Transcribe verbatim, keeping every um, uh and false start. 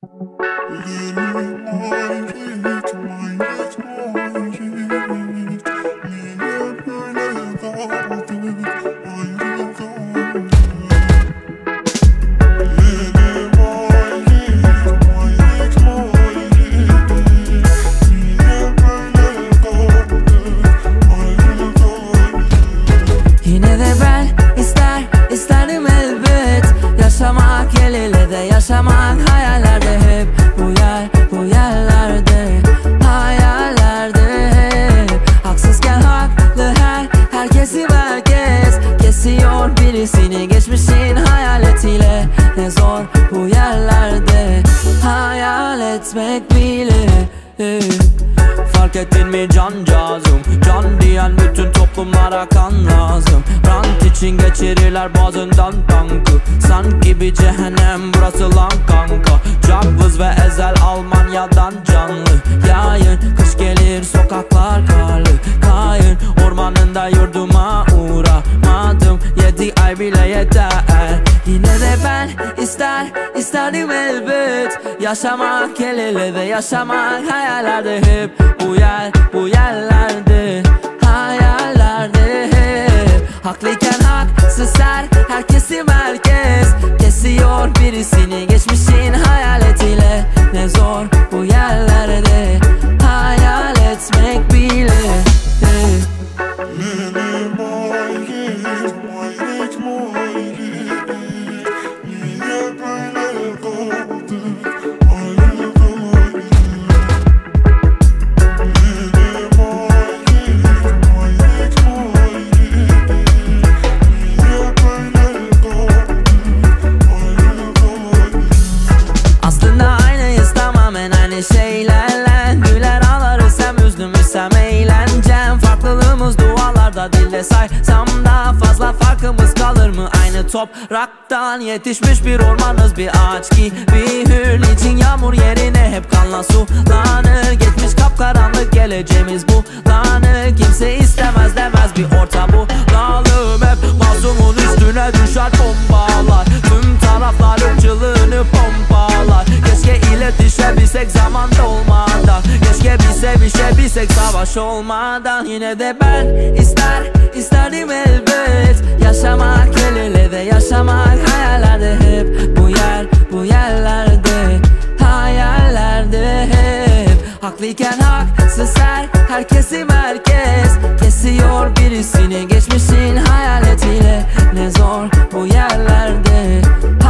Yaşamak hayallerde hep bu yer, bu yerlerde, hayallerde hep. Haksızken haklı her, herkesi merkez. Kesiyor birisini geçmişin hayaletiyle. Ne zor bu yerlerde hayal etmek bile. Fark ettin mi cancağızım? Can diyen bütün toplumlara kan lazım. Hrant için geçirirler boğazından tankı. Sanki bir cehennem burası lan kanka. Jugglerz ve Ezhel Almanya'dan canlı yayın. Kış gelir sokaklar karlı kayın. Ormanında yurduma uğramadım. Yedi ay bile yeter. Yine de ben ister isterdim elbet. Yaşamak el ele ve yaşamak hayallerde hep. Bu yer bu yerlerde, hayallerde hep. Haklıyken haksız her, herkesi merkez. Kesiyor birisini geçmişin hayaletiyle. Ne zor bu yerlerde hayal etmek bile. Şeylerle güler ağlarız hem üzülürüz hem eğlencem. Farklılığımız dualarda dille saysam daha fazla farkımız kalır mı? Aynı topraktan yetişmiş bir ormanız, bir ağaç gibi hür. Niçin yağmur yerine hep kanla sulanır? Geçmiş kapkaranlık geleceğimiz bulanır. Kimse istemez demez bir orta bulalım. Hep mazlumun üstüne düşer bombalar. Tüm taraflar ırkçılığını pompalar. Keşke iletişebilsek zamanda olmadan. Keşke bilse bir şey bilsek savaş olmadan. Yine de ben ister isterdim elbet. Yaşamak el ele ve yaşamak hayallerde hep. Bu yer bu yerlerde, hayallerde hep. Haklıyken haksız her, herkesi merkez. Kesiyor birisini geçmişin hayaletiyle. Ne zor bu yerlerde